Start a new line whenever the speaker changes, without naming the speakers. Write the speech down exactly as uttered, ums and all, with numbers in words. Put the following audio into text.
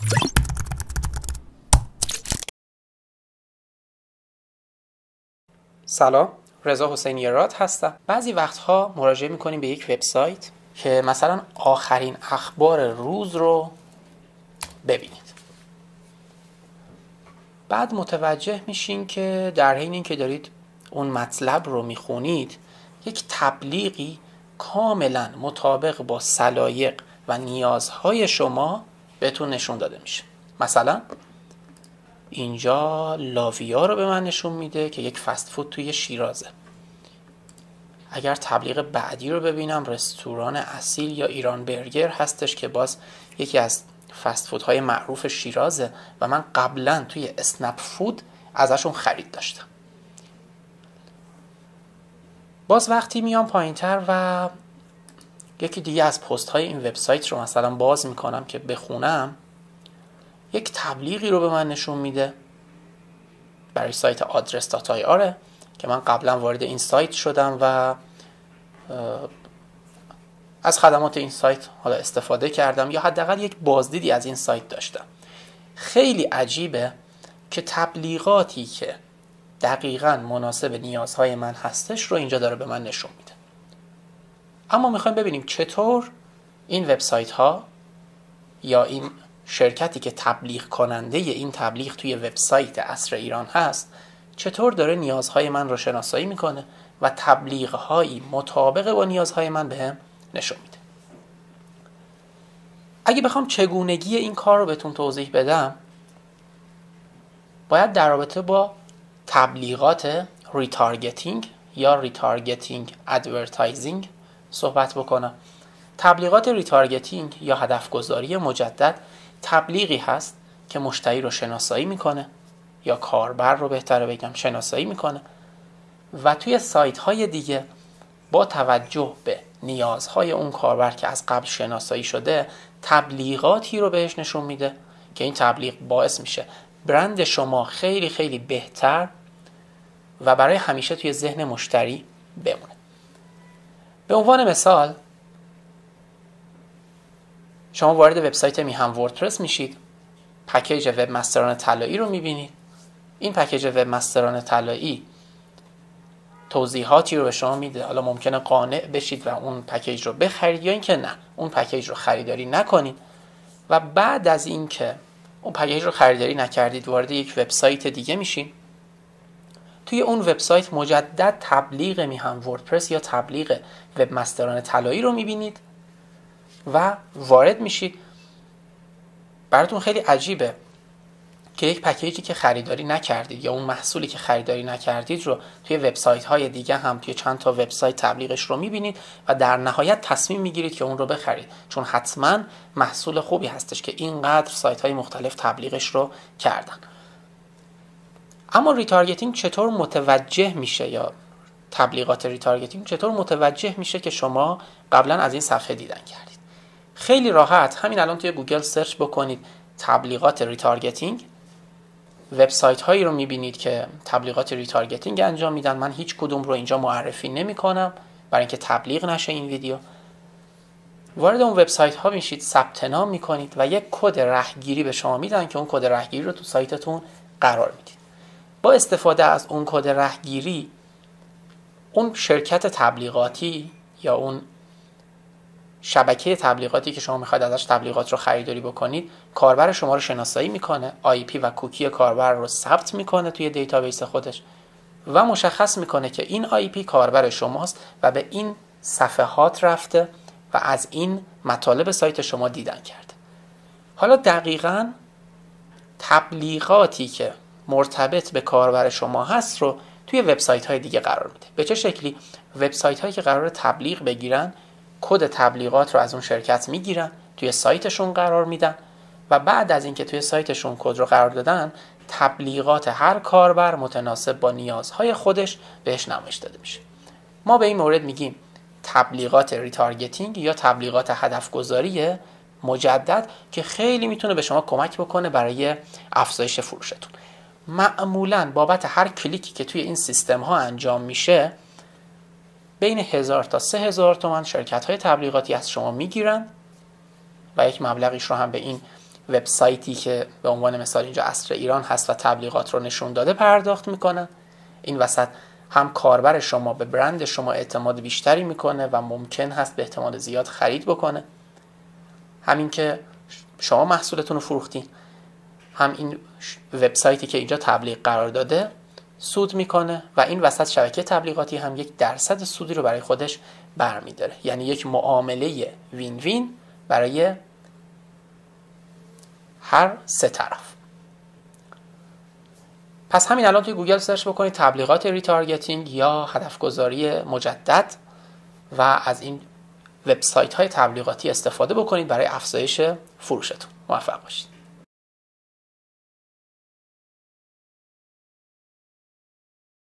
سلام، رضا حسینی راد هستم. بعضی وقتها مراجعه میکنیم به یک وبسایت که مثلا آخرین اخبار روز رو ببینید. بعد متوجه میشین که در حین اینکه دارید اون مطلب رو میخونید، یک تبلیغی کاملا مطابق با سلایق و نیازهای شما بهتون نشون داده میشه. مثلا اینجا لاویا رو به من نشون میده که یک فست فود توی شیرازه. اگر تبلیغ بعدی رو ببینم، رستوران اصیل یا ایران برگر هستش که باز یکی از فست فودهای معروف شیرازه و من قبلا توی اسنپ فود ازشون خرید داشتم. باز وقتی میام پایینتر و یکی دیگه از پست های این وبسایت رو مثلا باز میکنم که بخونم، یک تبلیغی رو به من نشون میده برای سایت آدرس دات آی آر که من قبلا وارد این سایت شدم و از خدمات این سایت حالا استفاده کردم یا حداقل یک بازدیدی از این سایت داشتم. خیلی عجیبه که تبلیغاتی که دقیقاً مناسب نیازهای من هستش رو اینجا داره به من نشون میده. اما میخوایم ببینیم چطور این وبسایت ها یا این شرکتی که تبلیغ کننده این تبلیغ توی وبسایت عصر ایران هست چطور داره نیازهای من رو شناسایی میکنه و تبلیغهایی مطابق با نیازهای من بهم نشون میده. اگه بخوام چگونگی این کار رو بهتون توضیح بدم، باید در رابطه با تبلیغات ریتارگتینگ یا ریتارگتینگ ادورتایزینگ صحبت بکنم. تبلیغات ریتارگتینگ یا هدف گذاری مجدد تبلیغی هست که مشتری رو شناسایی میکنه یا کاربر رو بهتره بگم شناسایی میکنه و توی سایت های دیگه با توجه به نیازهای اون کاربر که از قبل شناسایی شده تبلیغاتی رو بهش نشون میده که این تبلیغ باعث میشه برند شما خیلی خیلی بهتر و برای همیشه توی ذهن مشتری بمونه. به عنوان مثال شما وارد وبسایت میهن وردپرس میشید، پکیج وب مستران طلایی رو میبینید. این پکیج وب مستران طلایی توضیحاتی رو به شما میده. حالا ممکنه قانع بشید و اون پکیج رو بخرید یا اینکه نه، اون پکیج رو خریداری نکنید و بعد از اینکه اون پکیج رو خریداری نکردید وارد یک وبسایت دیگه میشین. توی اون وبسایت مجدد تبلیغ میهن وردپرس یا تبلیغ وب مستران طلایی رو میبینید و وارد میشید. براتون خیلی عجیبه که یک پکیجی که خریداری نکردید یا اون محصولی که خریداری نکردید رو توی وبسایت های دیگه هم توی چند تا وبسایت تبلیغش رو میبینید و در نهایت تصمیم میگیرید که اون رو بخرید، چون حتما محصول خوبی هستش که اینقدر سایت های مختلف تبلیغش رو کردن. اما ریتارگتینگ چطور متوجه میشه یا تبلیغات ریتارگتینگ چطور متوجه میشه که شما قبلا از این صفحه دیدن کردید؟ خیلی راحت، همین الان توی گوگل سرچ بکنید تبلیغات ریتارگتینگ، وبسایت هایی رو میبینید که تبلیغات ریتارگتینگ انجام میدن. من هیچ کدوم رو اینجا معرفی نمی کنم برای اینکه تبلیغ نشه این ویدیو. وارد اون وبسایت ها میشید، ثبت نام میکنید و یک کد رهگیری به شما میدن که اون کد رهگیری رو تو سایتتون قرار میدید. با استفاده از اون کد رهگیری اون شرکت تبلیغاتی یا اون شبکه تبلیغاتی که شما میخواید ازش تبلیغات رو خریداری بکنید کاربر شما رو شناسایی میکنه، آی پی و کوکی کاربر رو ثبت میکنه توی دیتابیس خودش و مشخص میکنه که این آی پی کاربر شماست و به این صفحات رفته و از این مطالب سایت شما دیدن کرده. حالا دقیقاً تبلیغاتی که مرتبط به کاربر شما هست رو توی وبسایت های دیگه قرار میده. به چه شکلی؟ وبسایت هایی که قرار تبلیغ بگیرن کد تبلیغات رو از اون شرکت میگیرن، توی سایتشون قرار میدن و بعد از اینکه توی سایتشون کد رو قرار دادن تبلیغات هر کاربر متناسب با نیازهای خودش بهش نمایش داده میشه. ما به این مورد میگیم تبلیغات ریتارگتینگ یا تبلیغات هدف گذاری مجدد که خیلی میتونه به شما کمک بکنه برای افزایش فروشتون. معمولاً بابت هر کلیکی که توی این سیستم ها انجام میشه بین هزار تا سه هزار تومان شرکت های تبلیغاتی از شما میگیرن و یک مبلغیش رو هم به این وبسایتی که به عنوان مثال اینجا عصر ایران هست و تبلیغات رو نشون داده پرداخت میکنن. این وسط هم کاربر شما به برند شما اعتماد بیشتری میکنه و ممکن هست به احتمال زیاد خرید بکنه. همین که شما محصولتون رو فروختین، هم این وبسایتی که اینجا تبلیغ قرار داده سود میکنه و این وسط شبکه تبلیغاتی هم یک درصد سودی رو برای خودش برمیداره. یعنی یک معامله وین وین برای هر سه طرف. پس همین الان توی گوگل سرچ بکنید تبلیغات ریتارگتینگ یا هدف گذاری مجدد و از این وبسایت های تبلیغاتی استفاده بکنید برای افزایش فروشتون. موفق باشید.